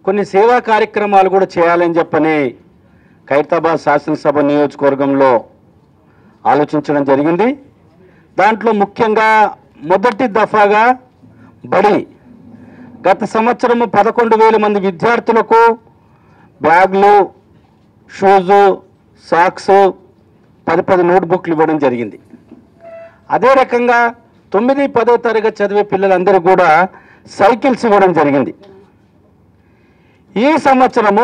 కొన్ని సేవా కార్యక్రమాలు కూడా చేయాలని చెప్పని ఖైరతాబాద్ శాసనసభ నియోజకవర్గంలో ఆలోచించడం జరిగింది. దాంట్లో ముఖ్యంగా మొదటి దఫాగా బడి గత సంవత్సరము 11,000 మంది విద్యార్థులకు బ్యాగులు, షూజు, సాక్స్, 10 నోట్బుక్లు ఇవ్వడం జరిగింది. అదే రకంగా 9, 10వ తరగతి చదివే పిల్లలందరూ కూడా సైకిల్స్ ఇవ్వడం జరిగింది. ఈ సంవత్సరము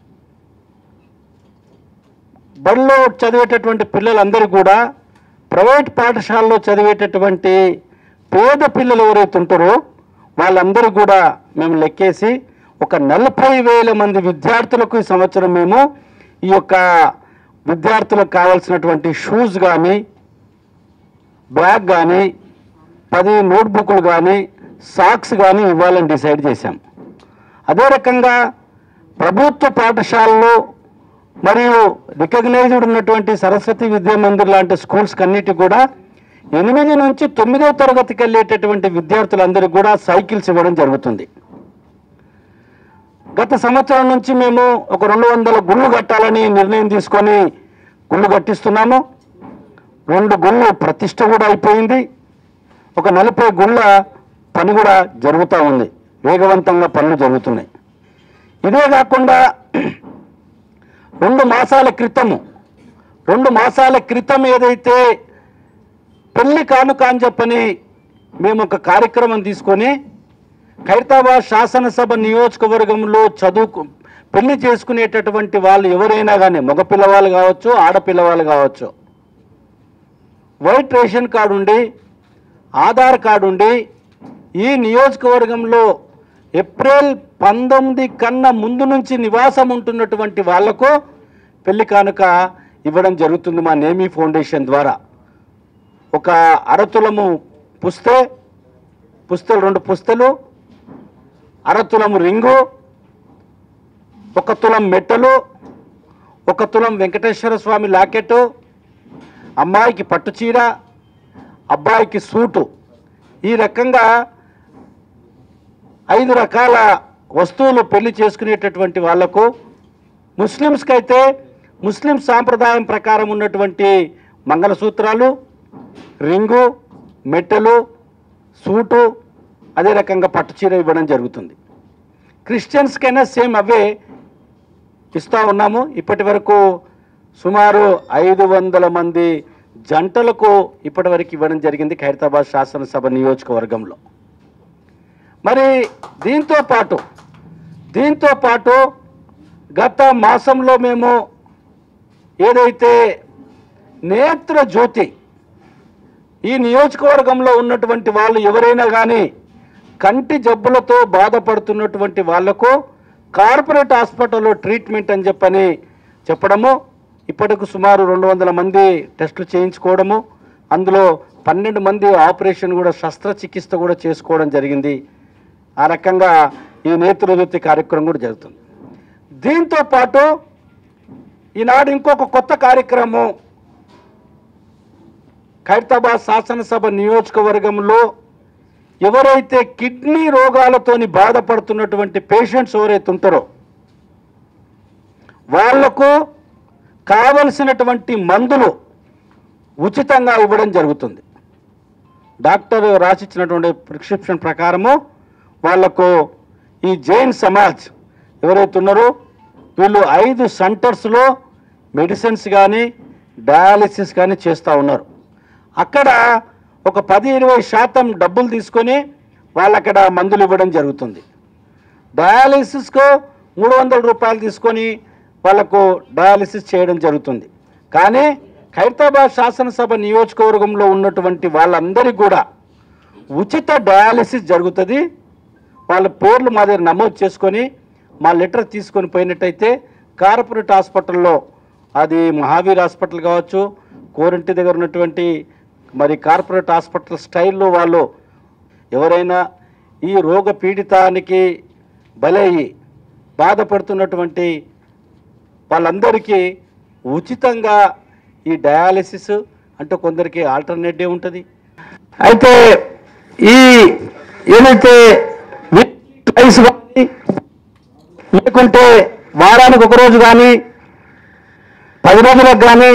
బడిలో చదివేటటువంటి పిల్లలందరూ కూడా ప్రైవేట్ పాఠశాలలో చదివేటటువంటి పేద పిల్లలు ఎవరైతే ఉంటారో వాళ్ళందరూ కూడా మేము లెక్కేసి ఒక 40,000 మంది విద్యార్థులకు ఈ సంవత్సరం మేము ఈ యొక్క విద్యార్థులకు కావాల్సినటువంటి షూస్ కానీ, బ్యాగ్ కానీ, 10 నోట్బుక్లు కానీ, సాక్స్ కానీ ఇవ్వాలని డిసైడ్ చేశాం. అదే రకంగా ప్రభుత్వ పాఠశాలలో మరియు రికగ్నైజ్డ్ ఉన్నటువంటి సరస్వతి విద్యా మందిర్ లాంటి స్కూల్స్ అన్నిటి కూడా 8 నుంచి 9వ తరగతికి వెళ్ళేటటువంటి విద్యార్థులందరికీ కూడా సైకిల్స్ ఇవ్వడం జరుగుతుంది. గత సంవత్సరం నుంచి మేము ఒక 200 గుళ్ళు కట్టాలని నిర్ణయం తీసుకొని గుళ్ళు కట్టిస్తున్నాము. 2 గుళ్ళు ప్రతిష్ట కూడా అయిపోయింది. ఒక 40 గుళ్ళ పని కూడా జరుగుతూ ఉంది. వేగవంతంగా పనులు జరుగుతున్నాయి. ఇదే కాకుండా 2 మాసాల క్రితం ఏదైతే పెళ్లి కానుక అని చెప్పని మేము ఒక కార్యక్రమం తీసుకొని ఖైరతాబాద్ శాసనసభ నియోజకవర్గంలో పెళ్లి చేసుకునేటటువంటి వాళ్ళు ఎవరైనా కానీ మగపిల్లవాళ్ళు కావచ్చు, ఆడపిల్లవాళ్ళు కావచ్చు, వైట్ రేషన్ కార్డు ఉండి, ఆధార్ కార్డు ఉండి ఈ నియోజకవర్గంలో ఏప్రిల్ 19 కన్నా ముందు నుంచి నివాసం ఉంటున్నటువంటి వాళ్లకు పెళ్లి కానుక ఇవ్వడం జరుగుతుంది మా నేమీ ఫౌండేషన్ ద్వారా. ఒక అరతులము పుస్తెలు, 2 పుస్తెలు, అరతులము రింగు, 1 తులం మెట్టలు, 1 తులం వెంకటేశ్వర స్వామి లాకెట్టు, అమ్మాయికి పట్టుచీర, అబ్బాయికి సూటు, ఈ రకంగా 5 రకాల వస్తువులు పెళ్లి చేసుకునేటటువంటి వాళ్లకు. ముస్లిమ్స్కి అయితే ముస్లిం సాంప్రదాయం ప్రకారం ఉన్నటువంటి మంగళసూత్రాలు, రింగు, మెట్టెలు, సూటు, అదే రకంగా పట్టుచీర ఇవ్వడం జరుగుతుంది. క్రిస్టియన్స్కైనా సేమ్ అవే ఇస్తూ ఉన్నాము. ఇప్పటి వరకు సుమారు 500 మంది జంటలకు ఇప్పటి వరకు ఇవ్వడం జరిగింది ఖైరతాబాద్ శాసనసభ నియోజకవర్గంలో. మరి దీంతో పాటు గత మాసంలో మేము ఏదైతే నేత్ర జ్యోతి ఈ నియోజకవర్గంలో ఉన్నటువంటి వాళ్ళు ఎవరైనా కానీ కంటి జబ్బులతో బాధపడుతున్నటువంటి వాళ్లకు కార్పొరేట్ హాస్పిటల్లో ట్రీట్మెంట్ అని చెప్పడము, ఇప్పటికి సుమారు 200 మంది టెస్టులు చేయించుకోవడము, అందులో 12 మంది ఆపరేషన్ కూడా శస్త్రచికిత్స కూడా చేసుకోవడం జరిగింది. ఆ రకంగా ఈ నేత్ర జ్యోతి కార్యక్రమం కూడా జరుగుతుంది. దీంతో పాటు ఈనాడు ఇంకొక కొత్త కార్యక్రమం ఖైరతాబాద్ శాసనసభ నియోజకవర్గంలో ఎవరైతే కిడ్నీ రోగాలతోని బాధపడుతున్నటువంటి పేషెంట్స్ ఎవరైతే ఉంటారో వాళ్లకు కావలసినటువంటి మందులు ఉచితంగా ఇవ్వడం జరుగుతుంది. డాక్టర్ రాసిచ్చినటువంటి ప్రిస్క్రిప్షన్ ప్రకారము వాళ్లకు ఈ జైన్ సమాజ్ ఎవరైతే ఉన్నారో వీళ్ళు 5 సెంటర్స్లో మెడిసిన్స్ కానీ డయాలిసిస్ కానీ చేస్తూ ఉన్నారు. అక్కడ ఒక 10-20% డబ్బులు తీసుకొని వాళ్ళు అక్కడ మందులు ఇవ్వడం జరుగుతుంది. డయాలిసిస్కు 300 రూపాయలు తీసుకొని వాళ్ళకు డయాలిసిస్ చేయడం జరుగుతుంది. కానీ ఖైరతాబాద్ శాసనసభ నియోజకవర్గంలో ఉన్నటువంటి వాళ్ళందరికీ కూడా ఉచిత డయాలిసిస్ జరుగుతుంది. వాళ్ళ పేర్లు మా దగ్గర నమోదు చేసుకొని మా లెటర్ తీసుకొని పోయినట్టయితే కార్పొరేట్ హాస్పిటల్లో, అది మహావీర్ హాస్పిటల్ కావచ్చు, కోరింటి దగ్గర ఉన్నటువంటి మరి కార్పొరేట్ హాస్పిటల్ స్టైల్లో వాళ్ళు ఎవరైనా ఈ రోగ పీడితానికి బలయ్యి బాధపడుతున్నటువంటి వాళ్ళందరికీ ఉచితంగా ఈ డయాలిసిస్ అంటే కొందరికి ఆల్టర్నేటివ్ ఉంటుంది. అయితే ఈ ఏదైతే లేకుంటే వారానికి ఒక రోజు కానీ 10 రోజులకు కానీ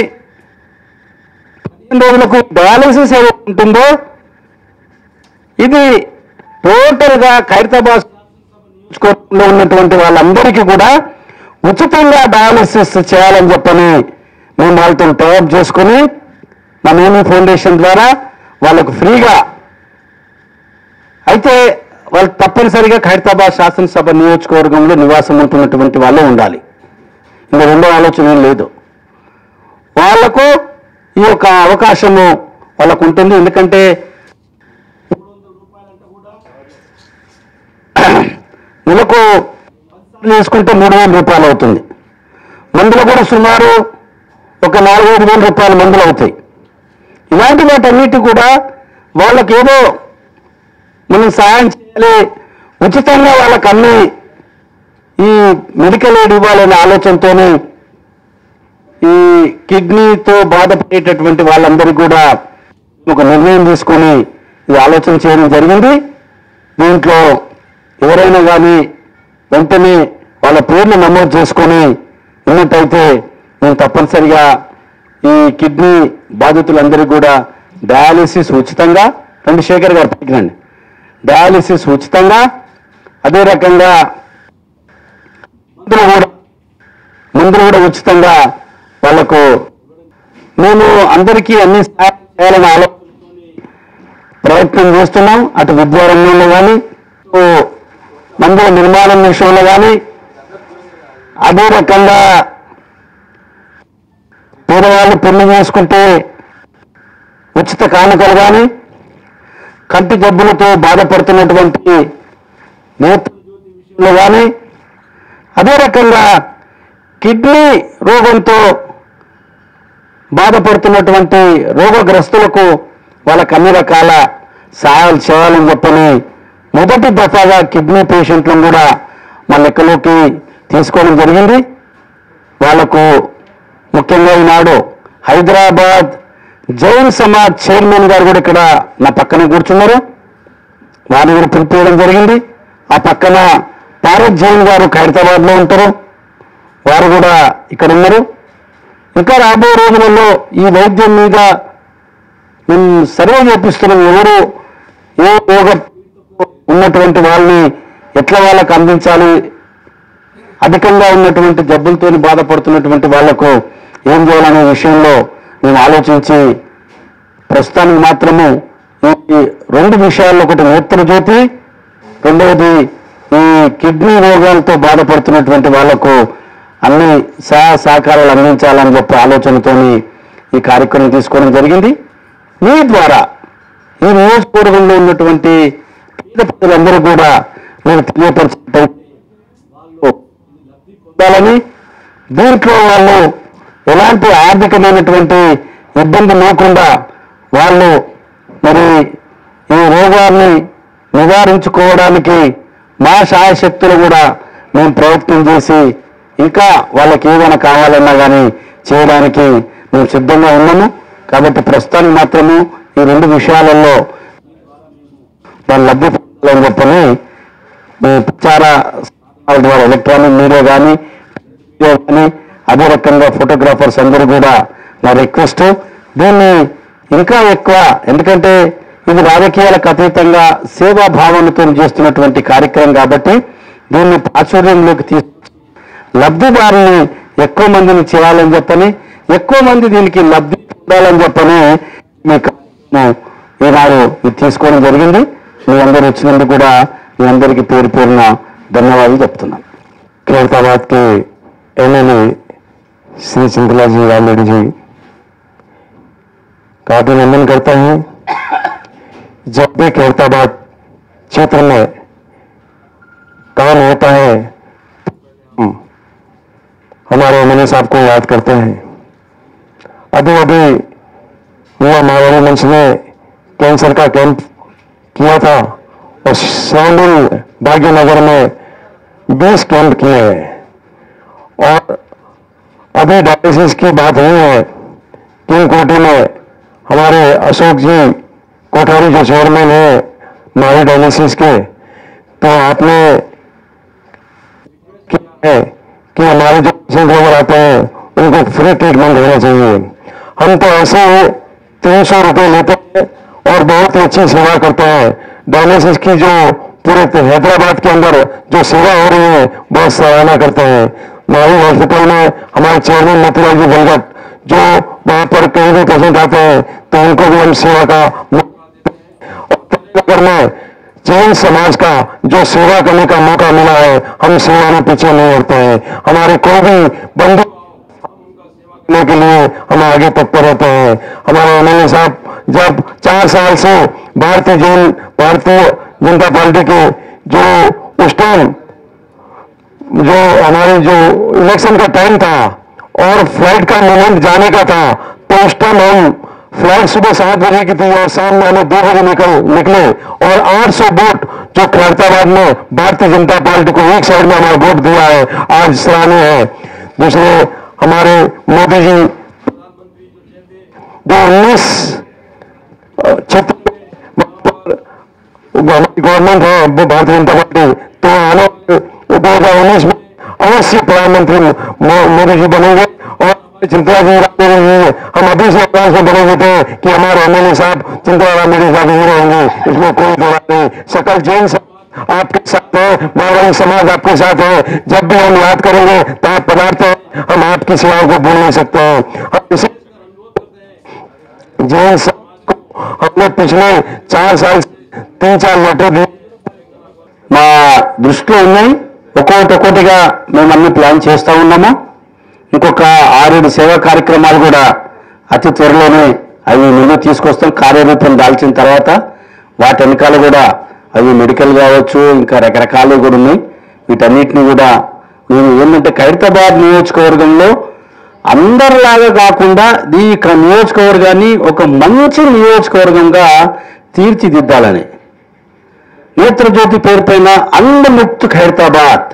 15 రోజులకు డయాలసిస్ ఏదో ఉంటుందో ఇది టోటల్గా ఖైరతాబాద్ నియోజకవర్గంలో ఉన్నటువంటి వాళ్ళందరికీ కూడా ఉచితంగా డయాలసిస్ చేయాలని చెప్పని మేము వాళ్ళతో టైఅప్ చేసుకుని మా NEMI ఫౌండేషన్ ద్వారా వాళ్ళకు ఫ్రీగా అయితే వాళ్ళు తప్పనిసరిగా ఖైరతాబాద్ శాసనసభ నియోజకవర్గంలో నివాసం ఉంటున్నటువంటి వాళ్ళే ఉండాలి. ఇంకా రెండో ఆలోచన ఏం లేదు. వాళ్లకు ఈ యొక్క అవకాశము వాళ్ళకు ఉంటుంది. ఎందుకంటే నెలకు తీసుకుంటే 3,000 రూపాయలు అవుతుంది. మందులు కూడా సుమారు ఒక 4-5 వేల రూపాయల మందులు అవుతాయి. ఇలాంటి వాటన్నిటి కూడా వాళ్ళకి ఏదో మనం సహాయం చేయాలి, ఉచితంగా వాళ్ళకి అన్ని ఈ మెడికల్ ఎయిడ్ ఇవ్వాలనే ఆలోచనతోనే ఈ కిడ్నీతో బాధపడేటటువంటి వాళ్ళందరికీ కూడా ఒక నిర్ణయం తీసుకొని ఇది ఆలోచన చేయడం జరిగింది. దీంట్లో ఎవరైనా కానీ వెంటనే వాళ్ళ పేర్లు నమోదు చేసుకొని ఉన్నట్టయితే మేము తప్పనిసరిగా ఈ కిడ్నీ బాధితులందరికీ కూడా డయాలిసిస్ ఉచితంగా, శేఖర్ గారు పైకిరండి, డయాలిసిస్ ఉచితంగా, అదే రకంగా మందులు కూడా ఉచితంగా వాళ్లకు మేము అందరికీ అన్ని సహాయం చేయాలని ఆలోచన ప్రయత్నం చేస్తున్నాం. అటు విద్యారంగంలో కానీ, మందుల నిర్మాణం విషయంలో కానీ, అదే రకంగా పేదవాళ్ళు పెళ్లి చేసుకుంటే ఉచిత కానుకలు కానీ, కంటి జబ్బులతో బాధపడుతున్నటువంటి నేత్ర జ్యోతి విషయంలో కానీ, అదే రకంగా కిడ్నీ రోగంతో బాధపడుతున్నటువంటి రోగగ్రస్తులకు వాళ్ళకు అన్ని రకాల సహాయాలు చేయాలని చెప్పని మొదటి దఫాగా కిడ్నీ పేషెంట్లను కూడా మా లెక్కలోకి తీసుకోవడం జరిగింది. వాళ్లకు ముఖ్యంగా ఈనాడు హైదరాబాద్ జైన్ సమాజ్ చైర్మన్ గారు కూడా ఇక్కడ నా పక్కన కూర్చున్నారు. వారిని కూడా పిలిపించడం జరిగింది. ఆ పక్కన పారత్ జైన్ గారు ఖైరతాబాద్లో ఉంటారు, వారు కూడా ఇక్కడ ఉన్నారు. ఇంకా రాబోయే రోజులలో ఈ వైద్యం మీద మేము సర్వే చేపిస్తున్నాం. ఎవరు ఏ రోగ ఉన్నటువంటి వాళ్ళని ఎట్లా వాళ్ళకు అందించాలి, అధికంగా ఉన్నటువంటి జబ్బులతో బాధపడుతున్నటువంటి వాళ్లకు ఏం చేయాలనే విషయంలో మేము ఆలోచించి ప్రస్తుతానికి మాత్రము ఈ 2 విషయాల్లో, ఒకటి నేత్ర జ్యోతి, రెండవది ఈ కిడ్నీ రోగాలతో బాధపడుతున్నటువంటి వాళ్లకు అన్ని సహాయ సహకారాలు అందించాలని చెప్పి ఆలోచనతోని ఈ కార్యక్రమం తీసుకోవడం జరిగింది. మీ ద్వారా ఈ నియోజకవర్గంలో ఉన్నటువంటి పేద ప్రజలందరూ కూడా నేను తెలియపరచాలని, దీంట్లో వాళ్ళు ఎలాంటి ఆర్థికమైనటువంటి ఇబ్బంది లేకుండా వాళ్ళు మరి ఈ రోగాన్ని నివారించుకోవడానికి మా శాయశక్తులు కూడా మేము ప్రయత్నం చేసి ఇంకా వాళ్ళకి ఏదైనా కావాలన్నా కానీ చేయడానికి మేము సిద్ధంగా ఉన్నాము. కాబట్టి ప్రస్తుతానికి మాత్రము ఈ 2 విషయాలలో వాళ్ళు లబ్ధి పొందాలని చెప్పని ప్రచార ద్వారా ఎలక్ట్రానిక్ మీడియా కానీ అదే రకంగా ఫోటోగ్రాఫర్స్ అందరూ కూడా నా రిక్వెస్ట్. దీన్ని ఇంకా ఎక్కువ, ఎందుకంటే ఇది రాజకీయాలకు అతీతంగా సేవా భావనతో చేస్తున్నటువంటి కార్యక్రమం కాబట్టి దీన్ని ప్రాచుర్యంలోకి తీసుకు లబ్ధిదారుని ఎక్కువ మందిని చేయాలని చెప్పని, ఎక్కువ మంది దీనికి లబ్ధి పొందాలని చెప్పని మీకు ఈనాడు ఇది తీసుకోవడం జరిగింది. మీ అందరూ వచ్చినందుకు కూడా మీ అందరికీ పేరు పేరున ధన్యవాదాలు చెప్తున్నాను. खैरताबाद के MLA श्री चिंतला जी रेड्डी जी का अभिनंदन करता हूँ. जब भी खैरताबाद क्षेत्र में काम होता है हमारे MLA साहब को याद करते हैं. अभी अभी युवा महावीर मंच ने कैंसर का कैंप किया था और सराउंडिंग भाग्यनगर में 20 कैंप किए हैं. और अभी डायलिसिस की बात हुई है किंग कोटी में हमारे अशोक जी कोठारी जो चेयरमैन है माही डायलिसिस के, तो आपने है कि हमारे जो पेशेंट वगैरह आते हैं उनको फ्री ट्रीटमेंट होना चाहिए। हम तो ऐसे 300 रुपये लेते हैं और बहुत ही अच्छी सेवा करते हैं। डायलिसिस की जो पूरे हैदराबाद के अंदर जो सेवा हो रही है बहुत सराहना करते हैं। माही हॉस्पिटल में हमारे चेयरमैन नेत्रा जी बलगट जो वहां पर कहीं भी पेशेंट आते हैं तो उनको भी हम सेवा का मौका में जैन समाज का जो सेवा करने का मौका मिला है, हम सेवा में पीछे नहीं हटते हैं। हमारे कोई भी बंधु करने के लिए हम आगे तत्पर रहते हैं। हमारे एमएलए साहब जब 4 साल से भारतीय जनता पार्टी के जो उस टाइम जो हमारे जो इलेक्शन का टाइम था और फ्लाइट का मूवमेंट जाने का था, तो उस टाइम हम फ्लाइट सुबह 7 बजे की थी और शाम में हमें 2 बजे निकले और 800 वोट जो खैरताबाद में भारतीय जनता पार्टी को एक साइड में हमारा वोट दिया है, आज सराहनीय है। दूसरे हमारे मोदी जी जो 19 क्षेत्र गवर्नमेंट है वो भारतीय जनता पार्टी, तो आने 2019 में अवश्य प्रधानमंत्री मोदी जी बनेंगे और चिंतला जी हम अभी से एडवांस में बने हुए थे कि हमारे एमएलए साहब चिंतला राम रेड्डी साहब ही रहेंगे, इसमें कोई दो बात नहीं। सकल जैन समाज आपके साथ है, भगवान समाज आपके साथ है। जब भी हम याद करेंगे तो आप पदार्थ हैं, हम आपकी सेवाओं को भूल नहीं सकते हैं। हम इसे जैन समाज को हमने पिछले 4 साल 3-4 लेटर दिए మా దృష్టిలో ఉన్నాయి। ఒక్కొక్కటిగా మేము అన్ని ప్లాన్ చేస్తూ ఉన్నాము। ఇంకొక 6-7 సేవా కార్యక్రమాలు కూడా అతి త్వరలోనే అవి ముందు తీసుకొస్తాం। కార్యరూపం దాల్చిన తర్వాత వాటి వెనకాల కూడా అవి మెడికల్ కావచ్చు, ఇంకా రకరకాలు కూడా ఉన్నాయి। వీటన్నిటిని కూడా మేము ఏంటంటే ఖైరతాబాద్ నియోజకవర్గంలో అందరిలాగా కాకుండా ఈ నియోజకవర్గాన్ని ఒక మంచి నియోజకవర్గంగా తీర్చిదిద్దాలని నేత్ర జ్యోతి పేరు పైన అన్నముక్త్ ఖైరతాబాద్,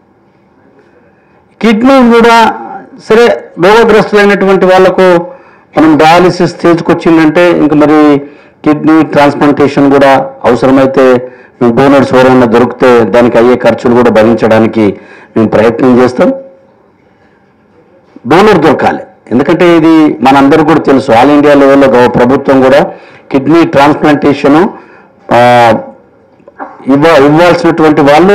కిడ్నీ కూడా సరే రోగగ్రస్తులైనటువంటి వాళ్లకు మనం డయాలిసిస్ తీసుకొచ్చిందంటే ఇంకా మరి కిడ్నీ ట్రాన్స్ప్లాంటేషన్ కూడా అవసరమైతే మేము డోనర్స్ ఎవరైనా దొరికితే దానికి అయ్యే ఖర్చులు కూడా భరించడానికి మేము ప్రయత్నం చేస్తాం। డోనర్ దొరకాలి, ఎందుకంటే ఇది మనందరికీ కూడా తెలుసు, ఆల్ ఇండియా లెవెల్లో ప్రభుత్వం కూడా కిడ్నీ ట్రాన్స్ప్లాంటేషను ఇవ్వాల్సినటువంటి వాళ్ళు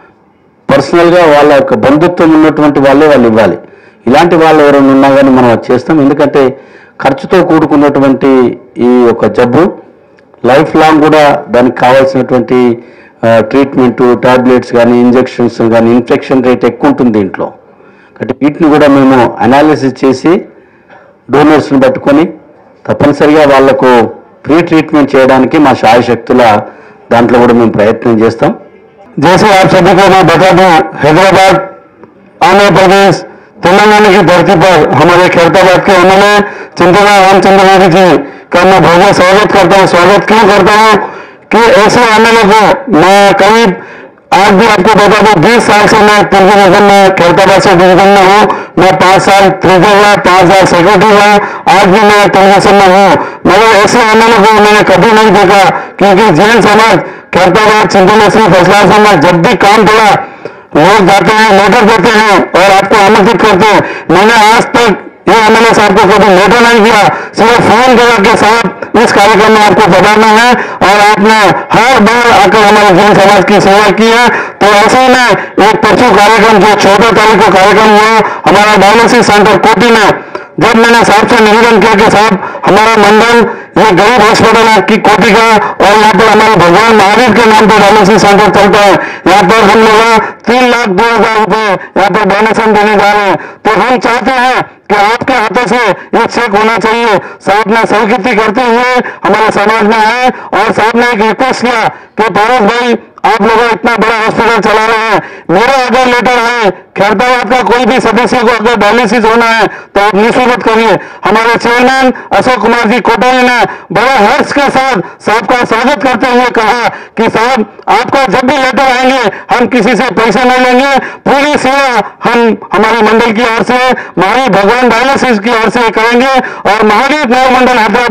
పర్సనల్గా వాళ్ళ యొక్క బంధుత్వం ఉన్నటువంటి వాళ్ళు ఇవ్వాలి। ఇలాంటి వాళ్ళు ఎవరైనా ఉన్నా కానీ మనం చేస్తాం, ఎందుకంటే ఖర్చుతో కూడుకున్నటువంటి ఈ యొక్క జబ్బు లైఫ్ లాంగ్ కూడా దానికి కావాల్సినటువంటి ట్రీట్మెంటు, టాబ్లెట్స్ కానీ ఇంజెక్షన్స్ కానీ ఇన్ఫెక్షన్ రేట్ ఎక్కువ ఉంటుంది దీంట్లో। కాబట్టి వీటిని కూడా మేము అనాలిసిస్ చేసి డోనర్స్ని పట్టుకొని తప్పనిసరిగా వాళ్లకు ఫ్రీ ట్రీట్మెంట్ చేయడానికి మా శాయశక్తుల దాంట్లో కూడా మేము ప్రయత్నం చేస్తాం। जैसे आप सभी को मैं बता दूं, हैदराबाद, आंध्र प्रदेश, तेलंगाना की धरती पर हमारे खैरताबाद के एमएलए चिंतला रामचंद्र रेड्डी जी का मैं भव्य स्वागत करता हूँ। स्वागत क्यों करता हूँ कि ऐसे एमएलए को मैं करीब आज भी आपको बता दूं 20 साल से मैं डिवीजन में खैरताबाद से डिवीजन में हूँ। मैं 5 साल ट्रेजर रहा, 5 साल सेक्रेटरी रहा, आज भी मैं टेलीविजन में हूँ। मगर ऐसे एमएलए को मैंने कभी नहीं देखा, क्योंकि जैन समाज खैरताबाद चिंतला श्री फैसला समाज जब भी काम पड़ा लोग जाते हैं, लेटर देते हैं और आपको आमंत्रित करते हैं। मैंने आज तक ये एमएलए साहब को कभी लेटर नहीं किया, सिर्फ फोन करा के साहब इस कार्यक्रम में आपको बताना है और आपने हर बार आकर हमारे जैन समाज की सेवा की है। तो ऐसे में एक परसों कार्यक्रम जो 14 तारीख को कार्यक्रम हुआ हमारा डायलिसिस सेंटर कोटी में, जब मैंने साहब से निवेदन किया कि साहब हमारा मंडल ये गरीब हॉस्पिटल है की कोटी का और यहाँ पर हमारे भगवान महावीर के नाम पर डायलिसिस सेंटर चलता है, यहाँ पर हम लोग 3,02,000 रुपए यहाँ पर डोनेशन देने जा रहे हैं। तो हम चाहते हैं कि आपके हाथों से ये चेक होना चाहिए। साहब ने स्वीकृति करते हुए हमारे समाज में आए और साहब ने एक रिक्वेस्ट किया कि परेश भाई आप लोग इतना बड़ा हॉस्पिटल चला रहे हैं, मेरा अगर लेटर है खैरताबाद का कोई भी सदस्य को अगर डायलिसिस होना है तो आप निःशुल्क करिए। हमारे चेयरमैन अशोक कुमार जी कोटारी ने बड़े हर्ष के साथ साहब का स्वागत करते हुए कहा कि साहब आपको जब भी लेटर आएंगे हम किसी से पैसे नहीं लेंगे, पूरी सेवा हम हमारे मंडल की ओर से महावीर भगवान डायलिसिस की ओर से करेंगे और महावीर नव मंडल हैदराबाद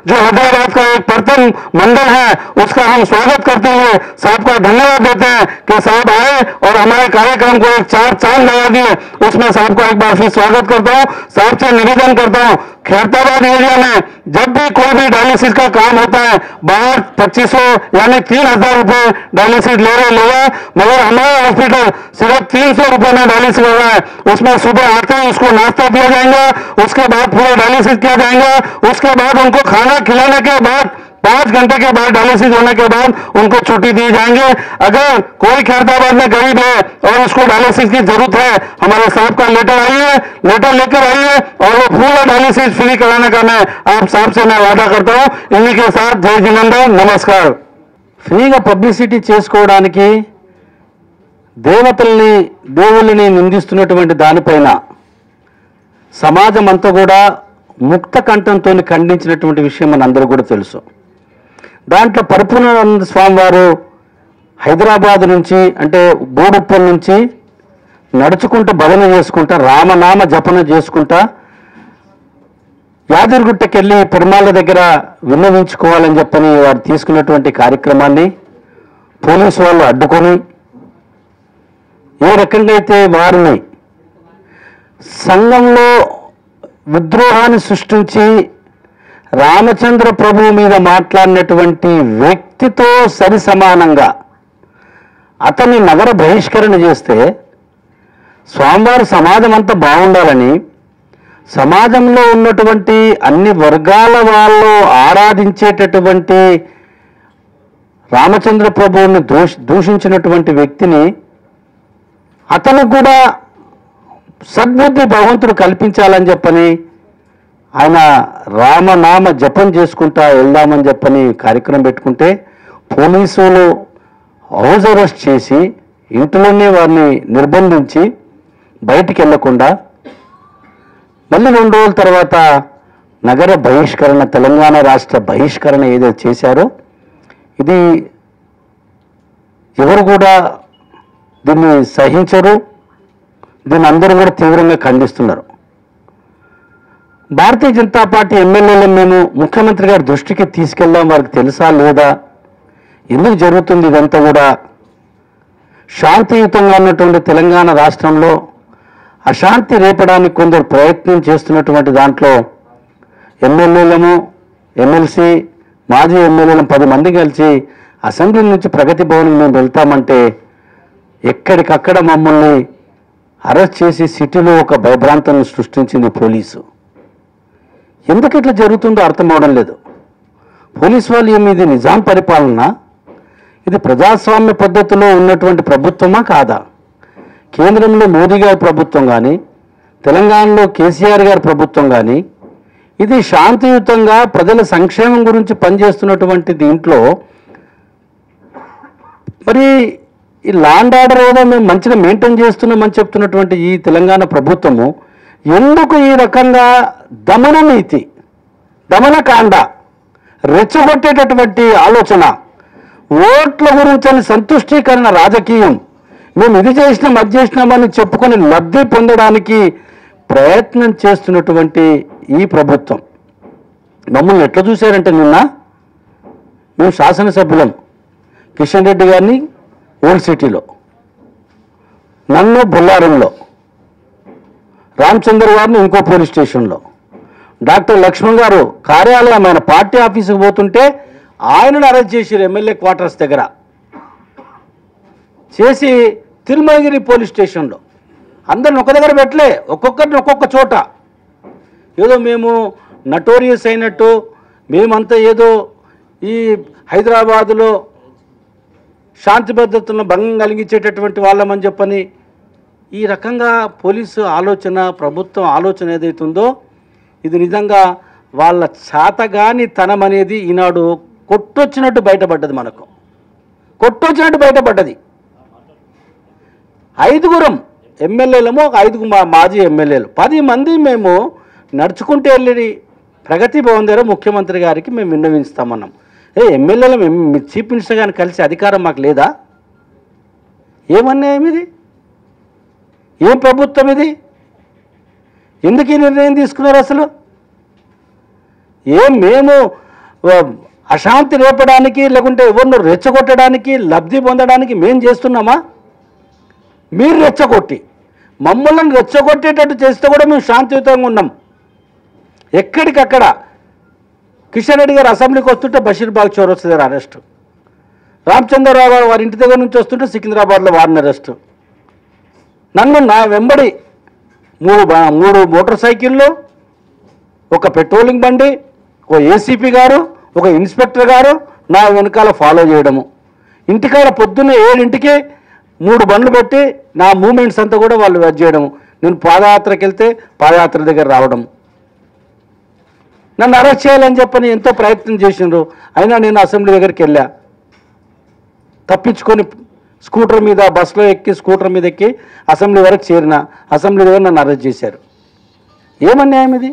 जो हैदराबाद का एक प्रथम मंडल है उसका हम स्वागत करते हुए साहब का धन्यवाद देते हैं कि साहब आए और हमारे कार्यक्रम को एक चार चांद लगा दिए। उसमें साहब का एक बार फिर स्वागत करता हूँ। साहब से निवेदन करता हूँ, खैरताबाद एरिया में जब भी कोई भी डायलिसिस का काम होता है बाहर 2500 यानी 3000 रुपये डायलिसिस ले रहे, मगर हमारा हॉस्पिटल सिर्फ 300 रुपये में डायलिसिस हो रहा है। उसमें सुबह आते ही उसको नाश्ता दिया जाएगा, उसके बाद पूरा डायलिसिस किया जाएगा, उसके बाद उनको खाना खिलाने के बाद 5 घंटे के बाद डायलिसिस होने के बाद उनको छुट्टी दी जाएंगे। अगर कोई खैरताबाद में गरीब है और उसको डायलिसिस की जरूरत है, हमारे साहब का लेटर लेकर आइए और वो पूरा डायलिसिस फ्री कराने का मैं आप साहब से मैं वादा करता हूँ। इन्हीं के साथ जय जिनेंद्र, नमस्कार। ఫ్రీగా పబ్లిసిటీ చేసుకోవడానికి దేవుళ్ళని నిందిస్తున్నటువంటి దానిపైన సమాజం అంతా కూడా ముక్త కంఠంతో ఖండించినటువంటి విషయం మనందరూ కూడా తెలుసు. దాంట్లో పరిపూర్ణానంద స్వామి వారు హైదరాబాద్ నుంచి అంటే బోడుప్పల్ నుంచి నడుచుకుంటూ భజన చేసుకుంటా రామనామ జపన చేసుకుంటా యాదగిరిగుట్టకెళ్ళి పెరుమాళ్ళ దగ్గర విన్నవించుకోవాలని చెప్పని వారు తీసుకున్నటువంటి కార్యక్రమాన్ని పోలీసు వాళ్ళు అడ్డుకొని ఏ రకంగా అయితే వారిని సంఘంలో విద్రోహాన్ని సృష్టించి రామచంద్ర ప్రభువు మీద మాట్లాడినటువంటి వ్యక్తితో సరి సమానంగా అతన్ని నగర బహిష్కరణ చేస్తే స్వామివారి సమాజం అంతా బాగుండాలని సమాజంలో ఉన్నటువంటి అన్ని వర్గాల వాళ్ళు ఆరాధించేటటువంటి రామచంద్ర ప్రభువుని దూషించినటువంటి వ్యక్తిని అతనికి కూడా సద్బుద్ధి భగవంతుడు కల్పించాలని చెప్పని ఆయన రామనామ జపం చేసుకుంటా వెళ్దామని చెప్పని కార్యక్రమం పెట్టుకుంటే పోలీసులు హౌస్ అరెస్ట్ చేసి ఇంట్లోనే వారిని నిర్బంధించి బయటికి వెళ్లకుండా మళ్ళీ 2 రోజుల తర్వాత నగర బహిష్కరణ, తెలంగాణ రాష్ట్ర బహిష్కరణ ఏదైతే చేశారో ఇది ఎవరు కూడా దీన్ని సహించరు. దీన్ని అందరూ కూడా తీవ్రంగా ఖండిస్తున్నారు. భారతీయ జనతా పార్టీ ఎమ్మెల్యేలను మేము ముఖ్యమంత్రి గారి దృష్టికి తీసుకెళ్దాం, వారికి తెలుసా లేదా, ఎందుకు జరుగుతుంది ఇదంతా కూడా. శాంతియుతంగా ఉన్నటువంటి తెలంగాణ రాష్ట్రంలో అశాంతి రేపడానికి కొందరు ప్రయత్నం చేస్తున్నటువంటి దాంట్లో ఎమ్మెల్యేలము, ఎమ్మెల్సీ, మాజీ ఎమ్మెల్యేలను 10 మంది కలిసి అసెంబ్లీ నుంచి ప్రగతి భవన్కి మేము వెళ్తామంటే ఎక్కడికక్కడ మమ్మల్ని అరెస్ట్ చేసి సిటీలో ఒక భయభ్రాంతాన్ని సృష్టించింది పోలీసు. ఎందుకు ఇట్లా జరుగుతుందో అర్థం అవడం లేదు. పోలీసు వాళ్ళు ఇది నిజాం పరిపాలన, ఇది ప్రజాస్వామ్య పద్ధతిలో ఉన్నటువంటి ప్రభుత్వమా కాదా? కేంద్రంలో మోదీ గారి ప్రభుత్వం కానీ తెలంగాణలో కేసీఆర్ గారి ప్రభుత్వం కానీ ఇది శాంతియుతంగా ప్రజల సంక్షేమం గురించి పనిచేస్తున్నటువంటి దీంట్లో మరి ఈ లాండ్ ఆర్డర్ ఏదో మేము మంచిగా మెయింటైన్ చేస్తున్నామని చెప్తున్నటువంటి ఈ తెలంగాణ ప్రభుత్వము ఎందుకు ఈ రకంగా దమన నీతి, దమనకాండ, రెచ్చగొట్టేటటువంటి ఆలోచన, ఓట్ల గురించి సంతుష్టీకరణ రాజకీయం, మేము ఇది చేసినాం అది చేసినామని చెప్పుకొని లబ్ధి పొందడానికి ప్రయత్నం చేస్తున్నటువంటి ఈ ప్రభుత్వం మమ్మల్ని ఎట్లా చూశారంటే నిన్న మేము శాసనసభ్యులం కిషన్ రెడ్డి గారిని ఓల్డ్ సిటీలో, నన్ను బొల్లారంలో, రామచంద్ర గారిని ఇంకో పోలీస్ స్టేషన్లో, డాక్టర్ లక్ష్మణ్ గారు కార్యాలయం ఆయన పార్టీ ఆఫీసుకు పోతుంటే ఆయనను అరెస్ట్ చేశారు ఎమ్మెల్యే క్వార్టర్స్ దగ్గర చేసి తిరుమలగిరి పోలీస్ స్టేషన్లో. అందరిని ఒక దగ్గర పెట్టలే, ఒక్కొక్కరిని ఒక్కొక్క చోట. ఏదో మేము నటోరియస్ అయినట్టు మేమంతా ఏదో ఈ హైదరాబాదులో శాంతి భద్రతలను భంగం కలిగించేటటువంటి వాళ్ళమని చెప్పని ఈ రకంగా పోలీసు ఆలోచన, ప్రభుత్వం ఆలోచన ఏదైతుందో ఇది నిజంగా వాళ్ళ చాతగాని తనం అనేది ఈనాడు కొట్టొచ్చినట్టు బయటపడ్డది. మనకు కొట్టొచ్చినట్టు బయటపడ్డది. 5గురం ఎమ్మెల్యేలము, 5 మాజీ ఎమ్మెల్యేలు, 10 మంది మేము నడుచుకుంటూ వెళ్ళి ప్రగతి భవన్ దగ్గర ముఖ్యమంత్రి గారికి మేము విన్నవిస్తామన్నాం. ఎమ్మెల్యేలు మేము చీఫ్ మినిస్టర్ గారిని కలిసి అధికారం మాకు లేదా? ఏమన్నాయం ఇది? ఏం ప్రభుత్వం ఇది? ఎందుకు ఈ నిర్ణయం తీసుకున్నారు అసలు? మేము అశాంతి రేపడానికి లేకుంటే ఎవరిని రెచ్చగొట్టడానికి లబ్ధి పొందడానికి మేం చేస్తున్నామా? మీరు రెచ్చగొట్టి మమ్మల్ని రెచ్చగొట్టేటట్టు చేస్తే కూడా మేము శాంతియుతంగా ఉన్నాం. ఎక్కడికక్కడ కిషన్ రెడ్డి గారు అసెంబ్లీకి వస్తుంటే బషీర్బాగ్ చౌరస్తా దగ్గర అరెస్టు, రామచంద్రరావు గారు వారి ఇంటి దగ్గర నుంచి వస్తుంటే సికింద్రాబాద్లో వారిని అరెస్టు, నన్ను నా వెంబడి మూడు మోటార్ సైకిళ్ళు, ఒక పెట్రోలింగ్ బండి, ఒక ఏసీపీ గారు, ఒక ఇన్స్పెక్టర్ గారు నా వెనకాల ఫాలో చేయడము, ఇంటికాడ పొద్దున్న 7ంటికి 3 బండ్లు పెట్టి నా మూమెంట్స్ అంతా కూడా వాళ్ళు వెజ్ చేయడము, నేను పాదయాత్రకి వెళ్తే పాదయాత్ర దగ్గర రావడం, నన్ను అరెస్ట్ చేయాలని చెప్పని ఎంతో ప్రయత్నం చేసిండ్రు. అయినా నేను అసెంబ్లీ దగ్గరికి వెళ్ళా, తప్పించుకొని స్కూటర్ మీద బస్సులో ఎక్కి స్కూటర్ మీద ఎక్కి అసెంబ్లీ వరకు చేరిన. అసెంబ్లీ దగ్గర నన్ను అరెస్ట్ చేశారు. ఏమన్యాయం ఇది?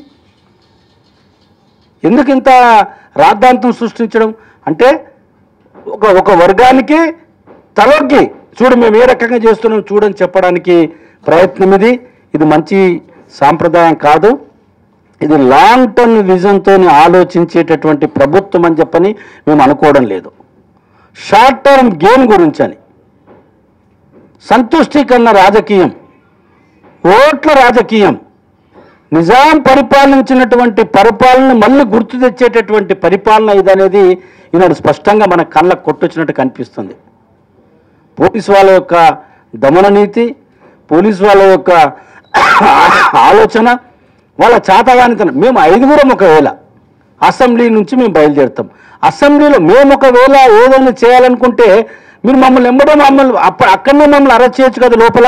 ఎందుకు ఇంత రాద్ధాంతం సృష్టించడం? అంటే ఒక వర్గానికి తలొగ్గి చూడు మేము ఏ రకంగా చేస్తున్నాం చూడని చెప్పడానికి ప్రయత్నం ఇది. ఇది మంచి సాంప్రదాయం కాదు. ఇది లాంగ్ టర్మ్ విజన్తో ఆలోచించేటటువంటి ప్రభుత్వం అని చెప్పని మేము అనుకోవడం లేదు. షార్ట్ టర్మ్ గేమ్ గురించి అని సంతుష్టీకరణ రాజకీయం, ఓట్ల రాజకీయం, నిజాం పరిపాలించినటువంటి పరిపాలన మళ్ళీ గుర్తు తెచ్చేటటువంటి పరిపాలన ఇదనేది ఈనాడు స్పష్టంగా మన కళ్ళకు కొట్టొచ్చినట్టు కనిపిస్తుంది. పోలీసు వాళ్ళ యొక్క దమన నీతి, పోలీసు వాళ్ళ యొక్క ఆలోచన, వాళ్ళ చాతగానితనం. మేము 5గురం ఒకవేళ అసెంబ్లీ నుంచి మేము బయలుదేరుతాం. అసెంబ్లీలో మేము ఒకవేళ ఏదైనా చేయాలనుకుంటే మీరు మమ్మల్ని మమ్మల్ని అక్కడనే మమ్మల్ని అరెస్ట్ చేయొచ్చు కదా. లోపల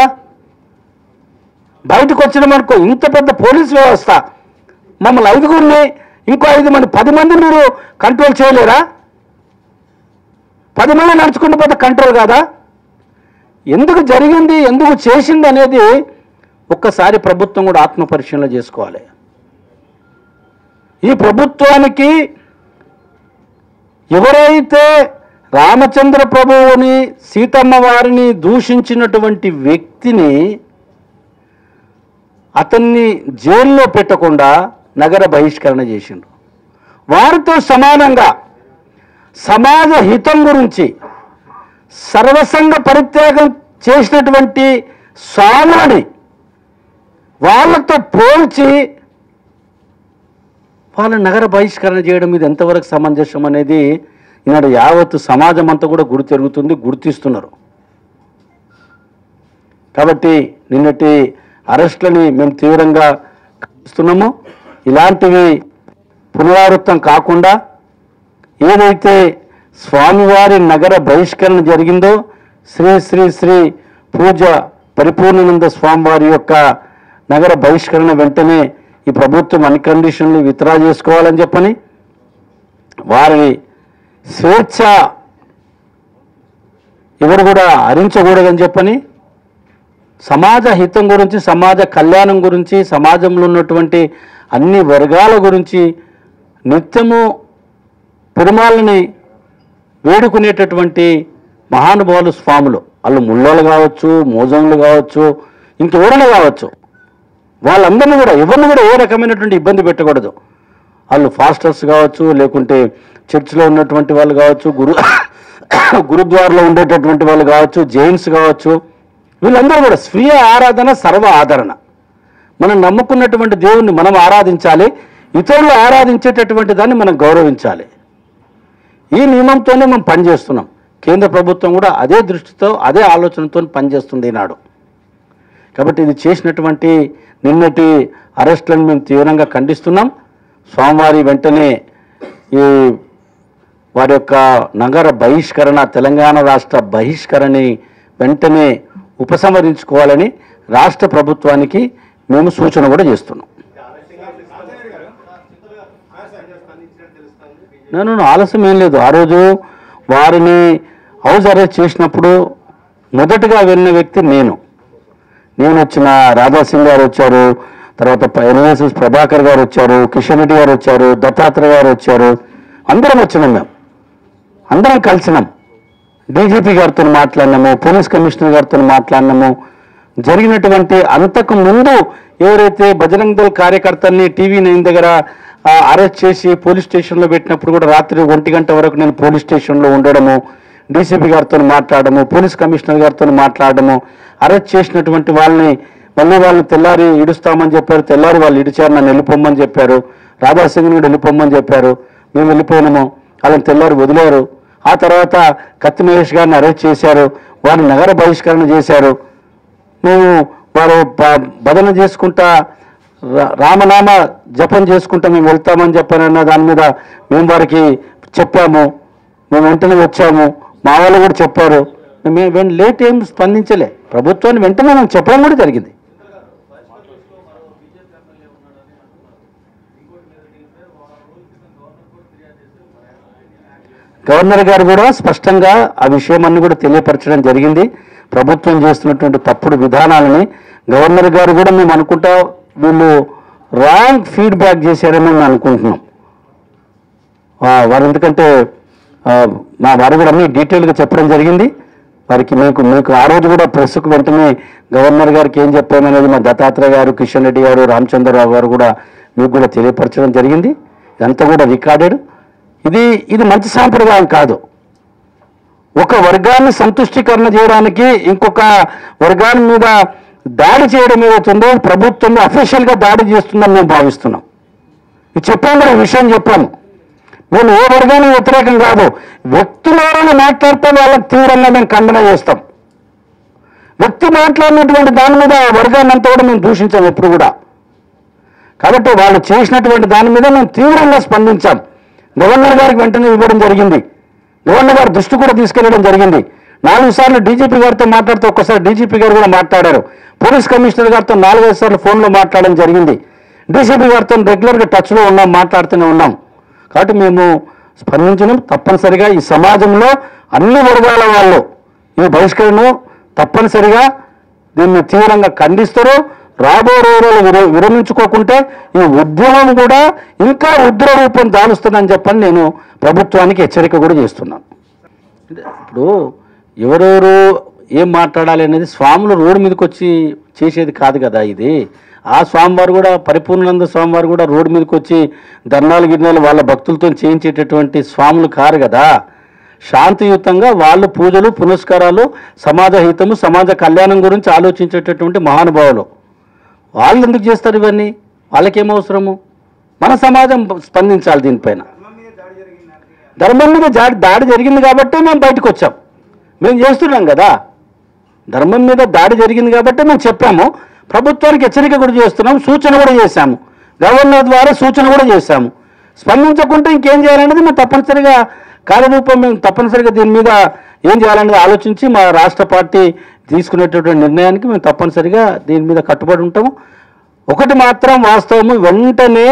బయటకు వచ్చినామనుకో ఇంత పెద్ద పోలీస్ వ్యవస్థ, మమ్మల్ని 5గురిని ఇంకో 5 మంది 10 మంది మీరు కంట్రోల్ చేయలేరా? 10 మంది నడుచుకుంటూ పోతే కంట్రోల్ కాదా? ఎందుకు జరిగింది, ఎందుకు చేసింది అనేది ఒక్కసారి ప్రభుత్వం కూడా ఆత్మపరిశీలన చేసుకోవాలి. ఈ ప్రభుత్వానికి ఎవరైతే రామచంద్ర ప్రభువుని సీతమ్మ వారిని దూషించినటువంటి వ్యక్తిని అతన్ని జైల్లో పెట్టకుండా నగర బహిష్కరణ చేసిండ్రు. వారితో సమానంగా సమాజ హితం గురించి సర్వసంగ పరిత్యాగం చేసినటువంటి స్వామిని వాళ్ళతో పోల్చి వాళ్ళ నగర బహిష్కరణ చేయడం ఇది ఎంతవరకు సమంజసం అనేది ఈనాడు యావత్తు సమాజం అంతా కూడా గుర్తిస్తున్నారు. కాబట్టి నిన్నటి అరెస్టులని మేము తీవ్రంగా ఖండిస్తున్నాము. ఇలాంటివి పునరావృతం కాకుండా ఏదైతే స్వామివారి నగర బహిష్కరణ జరిగిందో శ్రీ శ్రీ శ్రీ పూజ పరిపూర్ణానంద స్వామివారి యొక్క నగర బహిష్కరణ వెంటనే ఈ ప్రభుత్వం అన్ని కండిషన్లు విత్డ్రా చేసుకోవాలని చెప్పని, వారి స్వేచ్ఛ ఎవరు కూడా హరించకూడదని చెప్పని, సమాజ హితం గురించి, సమాజ కళ్యాణం గురించి, సమాజంలో ఉన్నటువంటి అన్ని వర్గాల గురించి నిత్యము పెరుమాళ్ళని వేడుకునేటటువంటి మహానుభావులు స్వాములు, వాళ్ళు ముళ్ళోళ్ళు కావచ్చు, మోజంలు కావచ్చు, ఇంకెవరైనా కావచ్చు, వాళ్ళందరినీ కూడా ఎవరిని కూడా ఏ రకమైనటువంటి ఇబ్బంది పెట్టకూడదు. వాళ్ళు ఫాస్టర్స్ కావచ్చు, లేకుంటే చర్చిలో ఉన్నటువంటి వాళ్ళు కావచ్చు, గురుద్వారాలో ఉండేటటువంటి వాళ్ళు కావచ్చు, జైన్స్ కావచ్చు, వీళ్ళందరూ కూడా స్వీయ ఆరాధన సర్వ ఆదరణ. మనం నమ్ముకున్నటువంటి దేవుణ్ణి మనం ఆరాధించాలి, ఇతరులు ఆరాధించేటటువంటి దాన్ని మనం గౌరవించాలి. ఈ నియమంతోనే మనం పనిచేస్తున్నాం. కేంద్ర ప్రభుత్వం కూడా అదే దృష్టితో అదే ఆలోచనతో పనిచేస్తుంది ఈనాడు. కాబట్టి ఇది చేసినటువంటి నిన్నటి అరెస్టులను మేము తీవ్రంగా ఖండిస్తున్నాం. స్వామివారి వెంటనే ఈ వారి యొక్క నగర బహిష్కరణ, తెలంగాణ రాష్ట్ర బహిష్కరణని వెంటనే ఉపసంహరించుకోవాలని రాష్ట్ర ప్రభుత్వానికి మేము సూచన కూడా చేస్తున్నాం. నేను ఆలస్యం ఏం లేదు. ఆ రోజు వారిని హౌస్ అరెస్ట్ చేసినప్పుడు మొదటగా వెళ్ళిన వ్యక్తి నేను వచ్చిన, రాధాసింగ్ గారు వచ్చారు, తర్వాత ఎన్ఎస్ఎస్ ప్రభాకర్ గారు వచ్చారు, కిషన్ రెడ్డి గారు వచ్చారు, దత్తాత్రేయ గారు వచ్చారు, అందరం వచ్చినాం. మేము అందరం కలిసినాం. డీజీపీ గారితో మాట్లాడినాము, పోలీస్ కమిషనర్ గారితో మాట్లాడినాము. జరిగినటువంటి అంతకు ముందు ఎవరైతే బజరంగ్ దళ్ కార్యకర్తల్ని టీవీ 9 దగ్గర అరెస్ట్ చేసి పోలీస్ స్టేషన్లో పెట్టినప్పుడు కూడా రాత్రి 1 గంట వరకు నేను పోలీస్ స్టేషన్లో ఉండడము, డీసీపీ గారితో మాట్లాడము, పోలీస్ కమిషనర్ గారితో మాట్లాడము, అరెస్ట్ చేసినటువంటి వాళ్ళని మళ్ళీ వాళ్ళు తెల్లారి ఇడుస్తామని చెప్పారు. తెల్లారి వాళ్ళు ఇడిచారు, నన్ను వెళ్ళిపోమని చెప్పారు. రాధాసింగ్ని కూడా వెళ్ళిపోమని చెప్పారు. మేము వెళ్ళిపోయినాము. వాళ్ళని తెల్లారి వదిలేరు. ఆ తర్వాత కత్తి మహేష్ గారిని అరెస్ట్ చేశారు. వారిని నగర బహిష్కరణ చేశారు. మేము వారు భజన చేసుకుంటా రామనామ జపం చేసుకుంటా మేము వెళ్తామని చెప్పారన్న దాని మీద మేము వారికి చెప్పాము. మేము వెంటనే వచ్చాము. మా వాళ్ళు కూడా చెప్పారు. మేము లేట్ ఏం స్పందించలే. ప్రభుత్వాన్ని వెంటనే మేము చెప్పడం కూడా జరిగింది. గవర్నర్ గారు కూడా స్పష్టంగా ఆ విషయమన్నీ కూడా తెలియపరచడం జరిగింది. ప్రభుత్వం చేస్తున్నటువంటి తప్పుడు విధానాలని గవర్నర్ గారు కూడా మేము అనుకుంటా వీళ్ళు రాంగ్ ఫీడ్బ్యాక్ చేశారని మేము అనుకుంటున్నాం. వారు ఎందుకంటే మా వారు కూడా అన్ని డీటెయిల్గా చెప్పడం జరిగింది. వారికి మీకు ఆ రోజు కూడా ప్రెస్కు వెంటనే గవర్నర్ గారికి ఏం చెప్పామనేది మా దత్తాత్రేయ గారు, కిషన్ రెడ్డి గారు, రామచంద్రరావు గారు కూడా మీకు కూడా తెలియపరచడం జరిగింది. ఇదంతా కూడా రికార్డెడ్. ఇది మంచి సాంప్రదాయం కాదు. ఒక వర్గాన్ని సంతుష్టీకరణ చేయడానికి ఇంకొక వర్గాన్ని మీద దాడి చేయడం ఏదవుతుందో ప్రభుత్వం అఫీషియల్గా దాడి చేస్తుందని మేము భావిస్తున్నాం. ఇది చెప్పాము కూడా, ఈ విషయం చెప్పాము. మేము ఏ వర్గానికి వ్యతిరేకం కాదు. వ్యక్తులను మాట్లాడితే వాళ్ళకి తీవ్రంగా మేము ఖండన చేస్తాం. వ్యక్తి మాట్లాడినటువంటి దాని మీద ఆ వర్గాన్ని అంతా కూడా మేము దూషించాం ఎప్పుడు కూడా. కాబట్టి వాళ్ళు చేసినటువంటి దాని మీద మేము తీవ్రంగా స్పందించాం. గవర్నర్ గారికి వెంటనే ఇవ్వడం జరిగింది. గవర్నర్ గారి దృష్టి కూడా తీసుకెళ్లడం జరిగింది. 4 సార్లు డీజీపీ గారితో మాట్లాడితే ఒక్కసారి డీజీపీ గారు కూడా మాట్లాడారు. పోలీస్ కమిషనర్ గారితో 4-5 సార్లు ఫోన్లో మాట్లాడడం జరిగింది. డీసీపీ గారితో రెగ్యులర్గా టచ్లో ఉన్నాం, మాట్లాడుతూనే ఉన్నాం. కాబట్టి మేము స్పందించడం తప్పనిసరిగా ఈ సమాజంలో అన్ని వర్గాల వాళ్ళు ఈ బహిష్కరణను తప్పనిసరిగా దీన్ని తీవ్రంగా ఖండిస్తారు. రాబో రోజులు విరమించుకోకుంటే ఈ ఉద్యమం కూడా ఇంకా ఉగ్ర రూపం దాలుస్తుందని చెప్పని నేను ప్రభుత్వానికి హెచ్చరిక కూడా చేస్తున్నాను. ఇప్పుడు ఎవరెవరు ఏం మాట్లాడాలి అనేది స్వాములు రోడ్డు మీదకి వచ్చి చేసేది కాదు కదా ఇది. ఆ స్వామివారు కూడా పరిపూర్ణానంద స్వామివారు కూడా రోడ్డు మీదకి వచ్చి ధర్నాలు గిర్నాలు వాళ్ళ భక్తులతో చేయించేటటువంటి స్వాములు కారు కదా. శాంతియుతంగా వాళ్ళు పూజలు పునస్కారాలు, సమాజ హితము, సమాజ కళ్యాణం గురించి ఆలోచించేటటువంటి మహానుభావులు. వాళ్ళు ఎందుకు చేస్తారు ఇవన్నీ? వాళ్ళకేం అవసరము? మన సమాజం స్పందించాలి దీనిపైన. ధర్మం మీద దాడి జరిగింది కాబట్టి మేము బయటకు వచ్చాం. మేము చేస్తున్నాం కదా. ధర్మం మీద దాడి జరిగింది కాబట్టి మేము చెప్పాము. ప్రభుత్వానికి హెచ్చరిక కూడా చేస్తున్నాం, సూచన కూడా చేశాము. గవర్నర్ ద్వారా సూచన కూడా చేశాము. స్పందించకుంటే ఇంకేం చేయాలనేది మేము తప్పనిసరిగా కార్యరూపం మేము తప్పనిసరిగా దీని మీద ఏం చేయాలనేది ఆలోచించి మా రాష్ట్ర పార్టీ తీసుకునేటటువంటి నిర్ణయానికి మేము తప్పనిసరిగా దీని మీద కట్టుబడి ఉంటాము. ఒకటి మాత్రం వాస్తవము, వెంటనే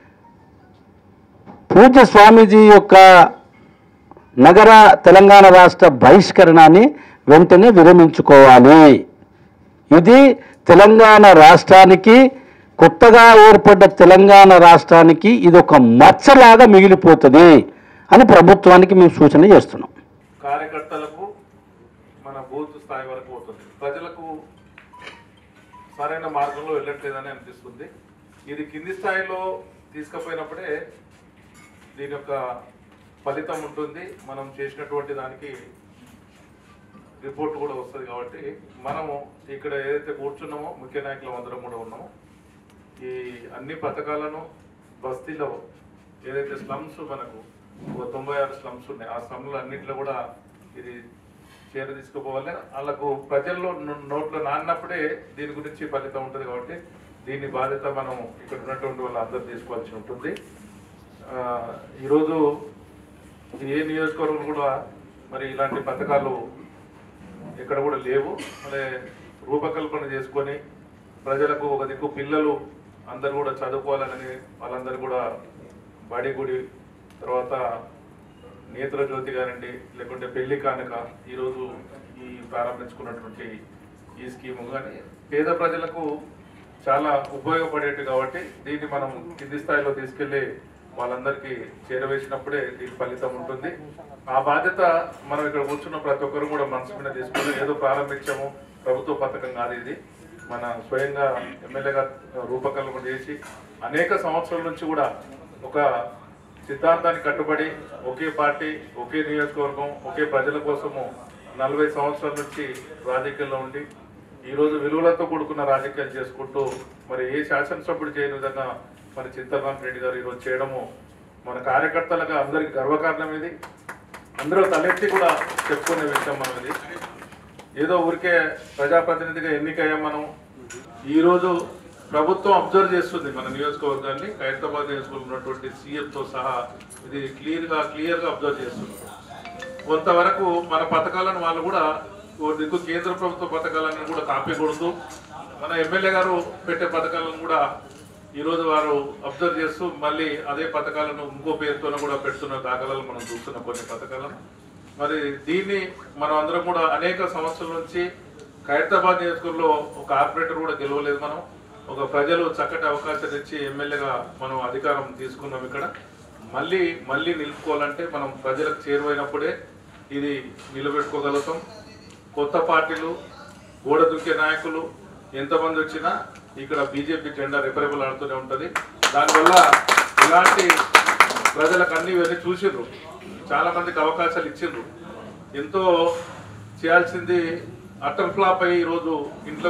పూజ్య స్వామీజీ యొక్క నగర తెలంగాణ రాష్ట్ర బహిష్కరణాన్ని వెంటనే విరమించుకోవాలి. ఇది తెలంగాణ రాష్ట్రానికి, కొత్తగా ఏర్పడ్డ తెలంగాణ రాష్ట్రానికి ఇది ఒక మచ్చలాగా మిగిలిపోతుంది అని ప్రభుత్వానికి మేము సూచన చేస్తున్నాం. కార్యకర్తలకు మన బూత్ స్థాయి వరకు పోతుంది, ప్రజలకు సరైన మార్గంలో వెళ్ళట్లేదని అనిపిస్తుంది. ఇది కింది స్థాయిలో తీసుకుపోయినప్పుడే దీని యొక్క ఫలితం ఉంటుంది. మనం చేసినటువంటి దానికి రిపోర్ట్ కూడా వస్తుంది. కాబట్టి మనము ఇక్కడ ఏదైతే కూర్చున్నామో ముఖ్య నాయకులు అందరం కూడా ఉన్నామో ఈ అన్ని పథకాలను బస్తీలో ఏదైతే స్లమ్స్ మనకు 96 స్లమ్స్ ఉన్నాయి, ఆ స్లమ్లు అన్నింటిలో కూడా ఇది చేర తీసుకుపోవాలి. వాళ్ళకు ప్రజల్లో నోట్లో నాన్నప్పుడే దీని గురించి ఫలితం ఉంటుంది. కాబట్టి దీని బాధ్యత మనం ఇక్కడ ఉన్నటువంటి వాళ్ళు అందరూ తీసుకోవాల్సి ఉంటుంది. ఈరోజు ఏ నియోజకవర్గం కూడా మరి ఇలాంటి పథకాలు ఎక్కడ కూడా లేవు. మరి రూపకల్పన చేసుకొని ప్రజలకు ఒక దిక్కు పిల్లలు అందరు కూడా చదువుకోవాలని వాళ్ళందరూ కూడా బడి గుడి, తర్వాత నేత్ర జ్యోతి గారండి, లేకుంటే పెళ్లి కానుక ఈరోజు ఈ ప్రారంభించుకున్నటువంటి ఈ స్కీము కానీ పేద ప్రజలకు చాలా ఉపయోగపడేది. కాబట్టి దీన్ని మనం కింది స్థాయిలో తీసుకెళ్లి వాళ్ళందరికీ చేరవేసినప్పుడే దీని ఫలితం ఉంటుంది. ఆ బాధ్యత మనం ఇక్కడ కూర్చున్న ప్రతి ఒక్కరు కూడా మనసు మీద తీసుకుని ఏదో ప్రారంభించాము, ప్రభుత్వ పథకం కాదు ఇది. మన స్వయంగా ఎమ్మెల్యేగా రూపకల్పన చేసి అనేక సంవత్సరాల నుంచి కూడా ఒక సిద్ధాంతానికి కట్టుబడి ఒకే పార్టీ, ఒకే నియోజకవర్గం, ఒకే ప్రజల కోసము 40 సంవత్సరాల నుంచి రాజకీయాల్లో ఉండి ఈరోజు విలువలతో కూడుకున్న రాజకీయాలు చేసుకుంటూ మరి ఏ శాసనసభ్యుడు చేయని విధంగా మరి చింతల రామరెడ్డి గారు ఈరోజు చేయడము మన కార్యకర్తలుగా అందరికీ గర్వకారణం. ఇది అందరూ తలెత్తి కూడా చెప్పుకునే విషయం మనం. ఇది ఏదో ఊరికే ప్రజాప్రతినిధిగా ఎన్నికయ్యాం మనం. ఈరోజు ప్రభుత్వం అబ్జర్వ్ చేస్తుంది మన నియోజకవర్గాన్ని, ఖైరతాబాద్ నియోజకవర్గంలో ఉన్నటువంటి సీఎంతో సహా ఇది క్లియర్గా అబ్జర్వ్ చేస్తుంది. కొంతవరకు మన పథకాలను వాళ్ళు కూడా దిక్కు కేంద్ర ప్రభుత్వ పథకాలను కూడా కాపీ కొడుతూ మన ఎమ్మెల్యే గారు పెట్టే పథకాలను కూడా ఈరోజు వారు అబ్జర్వ్ చేస్తూ మళ్ళీ అదే పథకాలను ఇంకో పేరుతోనే కూడా పెడుతున్న దాఖలాలు మనం చూస్తున్నాం కొన్ని పథకాలను. మరి దీన్ని మనం అందరం కూడా అనేక సంవత్సరాల నుంచి ఖైరతాబాద్ నియోజకవర్గంలో ఒక కార్పొరేటర్ కూడా గెలవలేదు మనం. ఒక ప్రజలు చక్కటి అవకాశం ఇచ్చి ఎమ్మెల్యేగా మనం అధికారం తీసుకున్నాం. ఇక్కడ మళ్ళీ నిలుపుకోవాలంటే మనం ప్రజలకు చేరువైనప్పుడే ఇది నిలబెట్టుకోగలుగుతాం. కొత్త పార్టీలు, గోడ దుక్కే నాయకులు ఎంతమంది వచ్చినా ఇక్కడ బీజేపీ జెండా రెపరెపలు ఆడుతూనే ఉంటుంది. దానివల్ల ఇలాంటి ప్రజలకు అన్ని ఇవన్నీ చూసిండ్రు, చాలా మందికి అవకాశాలు ఇచ్చిండ్రు. ఎంతో చేయాల్సింది అటర్ ఫ్లాప్ అయ్యి ఈరోజు ఇంట్లో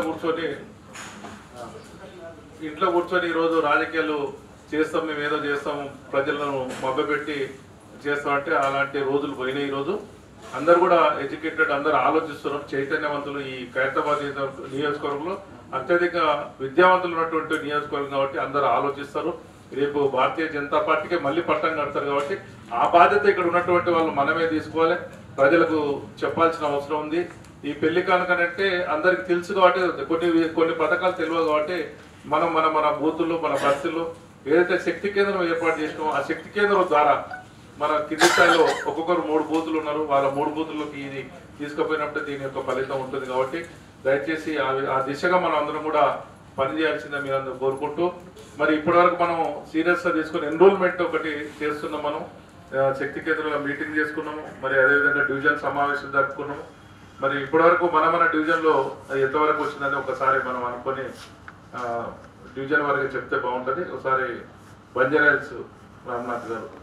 కూర్చొని ఈరోజు రాజకీయాలు చేస్తాం, మేము ఏదో చేస్తాము, ప్రజలను మభ్యపెట్టి చేస్తామంటే అలాంటి రోజులు పోయినాయి. ఈరోజు అందరు కూడా ఎడ్యుకేటెడ్, అందరు ఆలోచిస్తున్నారు, చైతన్యవంతులు. ఈ ఖైరతాబాద్ నియోజకవర్గంలో అత్యధిక విద్యావంతులు ఉన్నటువంటి నియోజకవర్గం కాబట్టి అందరూ ఆలోచిస్తారు. రేపు భారతీయ జనతా పార్టీకి మళ్ళీ పట్టం కడతారు కాబట్టి ఆ బాధ్యత ఇక్కడ ఉన్నటువంటి వాళ్ళు మనమే తీసుకోవాలి, ప్రజలకు చెప్పాల్సిన అవసరం ఉంది. ఈ పెళ్లి కానుకనంటే అందరికి తెలుసు కాబట్టి కొన్ని పథకాలు తెలియదు కాబట్టి మనం మన బూతుల్లో మన బస్సుల్లో ఏదైతే శక్తి కేంద్రం ఏర్పాటు చేసినామో ఆ శక్తి కేంద్రం ద్వారా మన కింది స్థాయిలో ఒక్కొక్కరు 3 బూతులు ఉన్నారు, వాళ్ళ 3 బూతుల్లోకి ఇది తీసుకుపోయినప్పుడు దీని యొక్క ఫలితం ఉంటుంది. కాబట్టి దయచేసి ఆ దిశగా మనం అందరం కూడా పనిచేయాల్సిందే మీరు అందరూ కోరుకుంటూ, మరి ఇప్పటివరకు మనం సీరియస్గా తీసుకుని ఎన్రోల్మెంట్ ఒకటి చేస్తున్నాం. మనం శక్తి కేంద్రంలో మీటింగ్ చేసుకున్నాము, మరి అదేవిధంగా డివిజన్ సమావేశం జరుపుకున్నాము. మరి ఇప్పటివరకు మన డివిజన్లో ఎంతవరకు వచ్చిందని ఒకసారి మనం అనుకొని డివిజన్ వారికి చెప్తే బాగుంటుంది. ఒకసారి బంజారా హిల్స్ రామనాథ్ గారు.